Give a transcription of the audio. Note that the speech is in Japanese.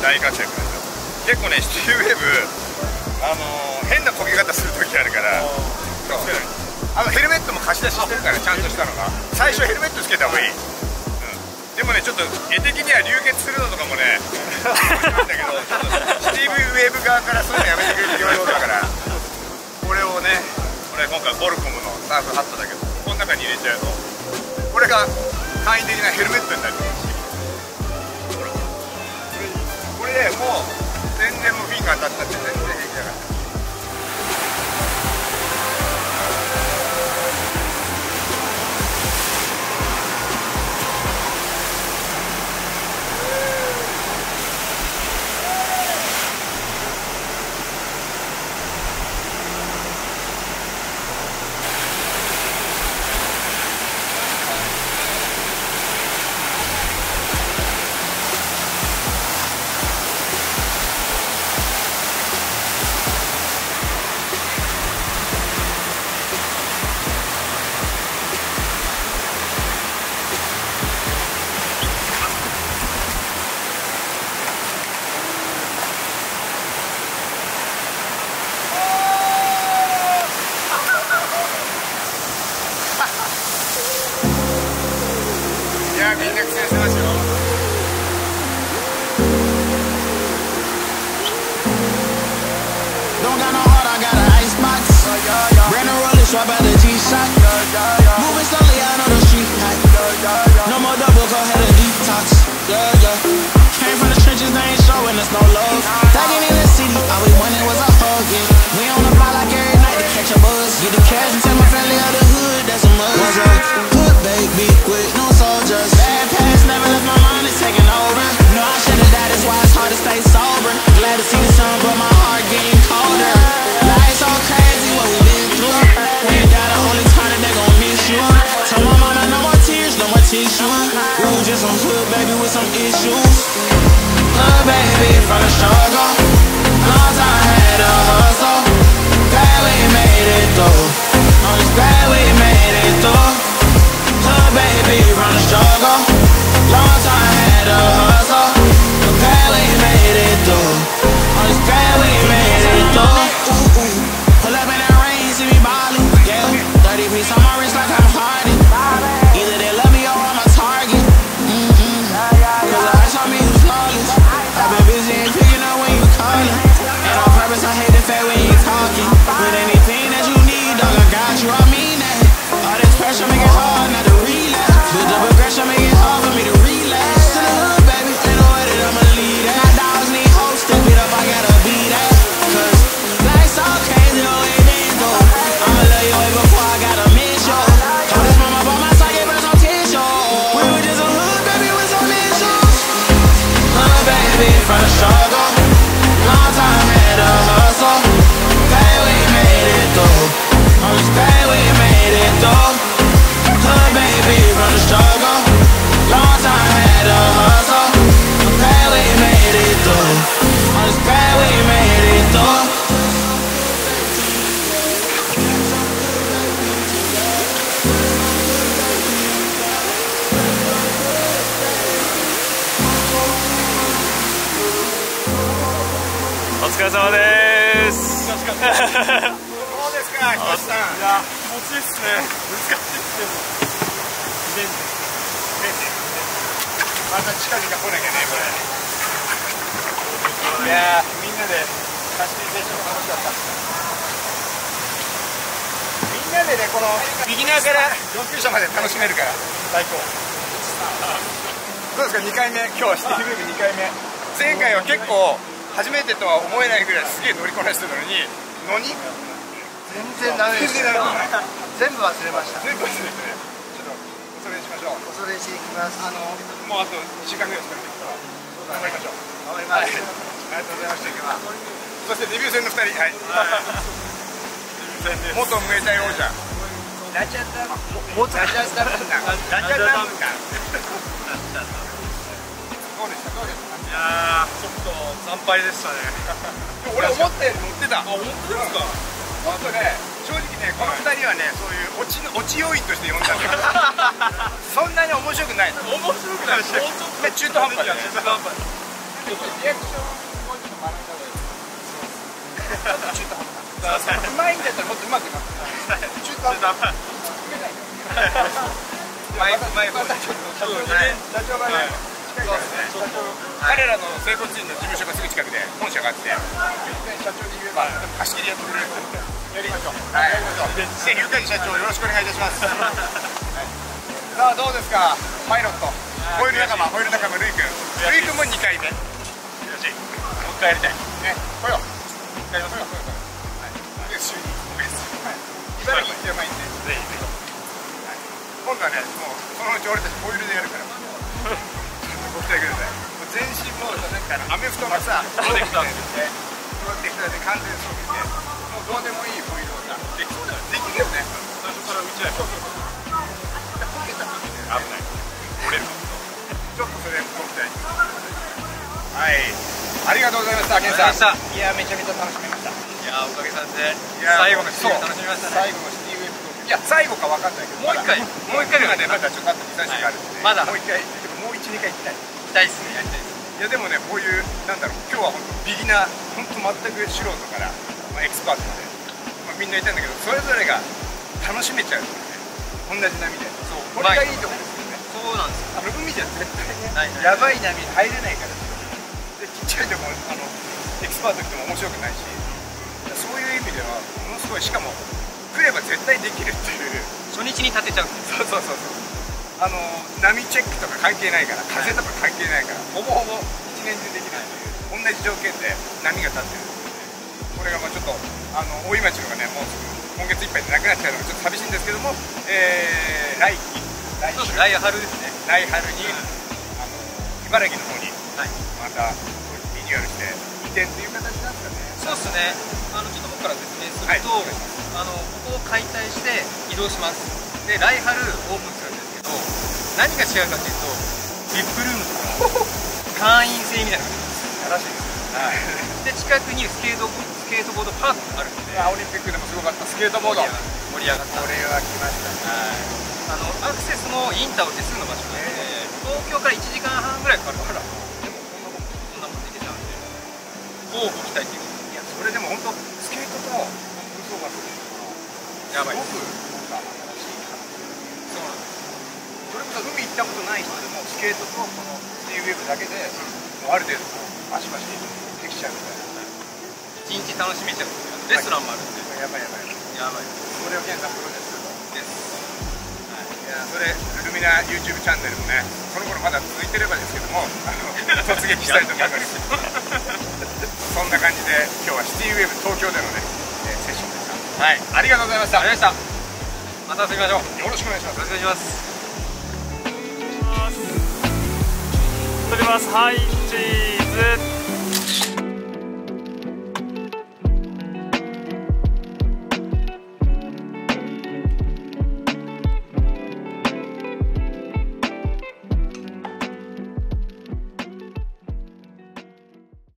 大活躍なんですよ。結構ね、シティウェーブ変な焦げ方する時あるから、ヘルメットも貸し出ししてるから、ちゃんとしたのが。最初ヘルメットつけた方がいい。でもね、ちょっと絵的には流血するのとかもねなんだけど、ちょっとシティウェーブ側からそういうのやめてくれって言われるだから、これをね、これ今回ボルコムのサーフハットだけど、この中に入れちゃうとこれが簡易的なヘルメットになる。これでもう全然もうフィンが当たったって全然平気だから。みんな苦戦してますよ。Don't got no heart, I got an icebox. Brand new rollers, right by the G-Shock. Moving slowly out on the street. No more double, go ahead and detox. Came from the trenches, they ain't showing us no love. Thugging in the city, all we wanted was a hug. We on the block like every night to catch a buzz. Get the cash and tell my family of the hood, that's a must. Hood baby, with no soldiers. Bad past never left my mind, it's taking over. No, I should've died, that's why it's hard to stay sober. Glad to see the sun, but my heart getting colder. Life's so crazy, what we been through. We ain't got a only time that they gon' miss you. Tell my mama no more tears, no more tissue. We was just some hood baby with some issues. Hood baby from the struggle. Long time had a hustle. Glad we made it through. I'm just glad we made it through. Hood baby from the struggle. Long time had a hustle. Glad we made it through. I'm just glad we made it through. Pull up in that rain, see me ballin'. Yeah, 30 piece on my wrist like I'm Harden. Either they love me or I'm a target. Cause the ice on me was flawless. I've been busy and picking up when you callin'. And on purpose I hate the fact when you talking. With anything that you need, dog, I got you, I mean that. All this pressure make it hard not to relapse. Build up aggression make it hard for me to relapse. To the hood, baby, ain't no way that I'ma leave that. My dogs need hope, step it up, I gotta be that. Cause life's all crazy, the way they go. I'ma love you way before I gotta miss you. Told this mama about my side, gave her some tissue. We were just a hood, baby, with some issues. Hood, baby, from the struggle. Long time had a hustle. Glad we made it through. I'm just glad we made it through. Hood baby from the struggle. Long time had a hustle. I'm glad we made it through. I'm just glad we made it through. お疲れ様です。 どうですか、ひとしさん。 いや、気持ちいいっすね。難しいっすけど。 また近々来なきゃね、これ。いやー、みんなで貸し切りセッション楽しかった。みんなでね、このビギナーから上級者まで楽しめるから最高。どうですか、2回目。今日はシティウェーブ2回目。前回は結構初めてとは思えないぐらいすげえ乗りこなしてるのに全然ダメでした。全部忘れました。 全部忘れてね。ちょっとおそれにしましょう。 おそれしていきます。 もうあと2週間ぐらいしかないから頑張りましょう。 頑張ります。 ありがとうございました。今日はそしてデビュー戦の2人、はい、元ムエタイ王者ラチャタムガンラチャタムガンどうでした？ いやー、ちょっと惨敗でしたね。 俺思ったより乗ってた。 あ、本当ですか？ もっとね、正直ね、この2人はね、そういう落ち要因として呼んだんだけどそんなに面白くないの。 面白くない。もうちょっと中途半端だね。 リアクションもうちょっと学んだ方がいい。ちょっと中途半端。うまいんだったらもっとうまくなって。中途半端。前またちょっと社長がね。彼らの整骨院の事務所がすぐ近くで本社があって、社長に言えば貸し切りやってくれるって。やりましょう。はい。ぜひゆかり社長よろしくお願いいたします。さあどうですかパイロット。ホイール仲間ルイ君。ルイ君も2回目。よし。もう一回やりたい。ね。来よう。やりましょう。茨城行ってうまいんで。ぜひぜひ。今度はねもうそのうち俺たちホイールでやるから。ご期待ください。全身もうなんかアメフトのさ、プロテクターで完全装備で、もうどうでもいいホイールをさ、できるよね。最初から打ち合い。こけた時で危ない。折れる。ちょっとそれご期待。はい。ありがとうございました、ケンさん。いやめちゃめちゃ楽しみました。いやおかげさまで最後のシーン楽しみましたね。最後のシティウェブトーク。いや最後かわかんないけど、もう一回ではねまだちょっとあと2、3週間あるんで、まだもう一回もう1、2回行きたい。やりたいですね。いやでもねこういうなんだろう今日は本当ビギナー本当全く素人から、エキスパートまで、みんないたんだけどそれぞれが楽しめちゃうっていうね同じ波で。そうこれがいいところですよね。そうなんですよ。海じゃ絶対ねやばい波に入れないからでちっちゃいとこエキスパートっても面白くないし、そういう意味ではものすごいしかも来れば絶対できるっていう初日に立てちゃう。そう波チェックとか関係ないから風とか関係ないからほぼほぼ一年中できるっていう同じ条件で波が立ってるんですよね。これがまあちょっと大井町のがねもうすぐ今月いっぱいでなくなっちゃうのがちょっと寂しいんですけども、来春ですね。来春に茨城の方にまたリニューアルして移転という形なんですかね。そうですね。ちょっと僕から説明すると、ここを解体して移動します。で来春オープンするんですけど、何が違うかというと VIP ルームとか会員制みたいな感じです。で近くにスケートボードパークがあるので、オリンピックでもすごかったスケートボード盛り上がった。これは来ましたね。アクセスもインターを手すぐの場所なので東京から1時間半ぐらいかかるから、でもこんなもんで行けちゃうんで乞うご期待っていうことで。いやそれでも本当スケートと運送バスやばいです。それこそ海行ったことない人でもスケートとこのシティウェーブだけでもうある程度バシバシできちゃうみたいな。一日楽しめちゃう。レストランもあるんで。やばい。それをケンさんプロデュースです。いやそれルミナ YouTube チャンネルもねその頃まだ続いてればですけども突撃したいと思います。そんな感じで今日はシティウェーブ東京でのねセッションでした。はい、ありがとうございました。また遊びましょう。よろしくお願いします。よろしくお願いします。 撮ります。はい、チーズ。